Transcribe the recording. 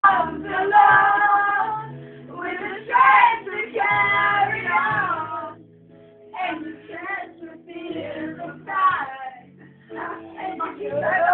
comes along with a chance to carry on, and the chance to feel the pride. And you